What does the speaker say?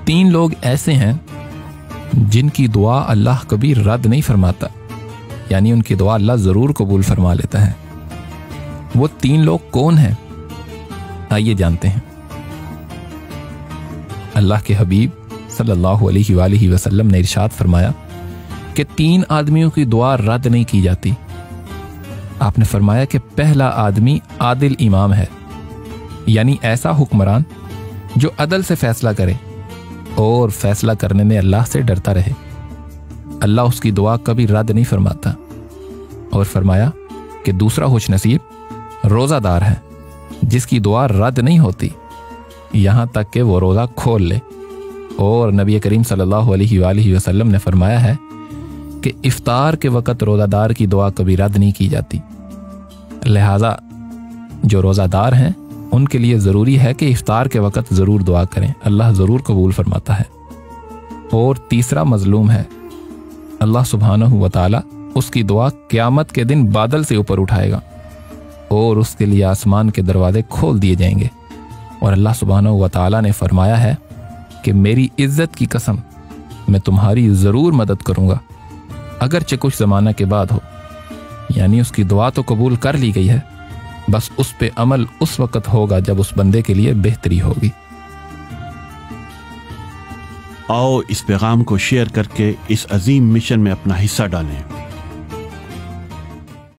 3 लोग ऐसे हैं जिनकी दुआ अल्लाह कभी रद्द नहीं फरमाता, यानी उनकी दुआ अल्लाह ज़रूर कबूल फरमा लेता है। वो 3 लोग कौन हैं? आइए जानते हैं। अल्लाह के हबीब सल्लल्लाहु अलैहि वसल्लम ने इरशाद फरमाया कि 3 आदमियों की दुआ रद्द नहीं की जाती। आपने फरमाया कि पहला आदमी आदिल इमाम है, यानी ऐसा हुक्मरान जो अदल से फैसला करे और फैसला करने में अल्लाह से डरता रहे। अल्लाह उसकी दुआ कभी रद्द नहीं फरमाता। और फरमाया कि दूसरा खुश नसीब रोज़ादार है, जिसकी दुआ रद्द नहीं होती यहाँ तक कि वो रोज़ा खोल ले। और नबी करीम सल्लल्लाहु अलैहि वसल्लम ने फरमाया है कि इफ्तार के वक़्त रोज़ादार की दुआ कभी रद्द नहीं की जाती। लिहाजा जो रोज़ादार हैं उनके लिए ज़रूरी है कि इफ्तार के वक़्त ज़रूर दुआ करें, अल्लाह ज़रूर कबूल फरमाता है। और तीसरा मज़लूम है, अल्लाह सुब्हानहू व तआला उसकी दुआ क़यामत के दिन बादल से ऊपर उठाएगा और उसके लिए आसमान के दरवाजे खोल दिए जाएंगे। और अल्लाह सुब्हानहू व तआला ने फरमाया है कि मेरी इज़्ज़त की कसम, मैं तुम्हारी ज़रूर मदद करूँगा, अगरचे कुछ ज़माना के बाद हो। यानी उसकी दुआ तो कबूल कर ली गई है, बस उस पे अमल उस वक़्त होगा जब उस बंदे के लिए बेहतरी होगी। आओ इस पैगाम को शेयर करके इस अजीम मिशन में अपना हिस्सा डालें।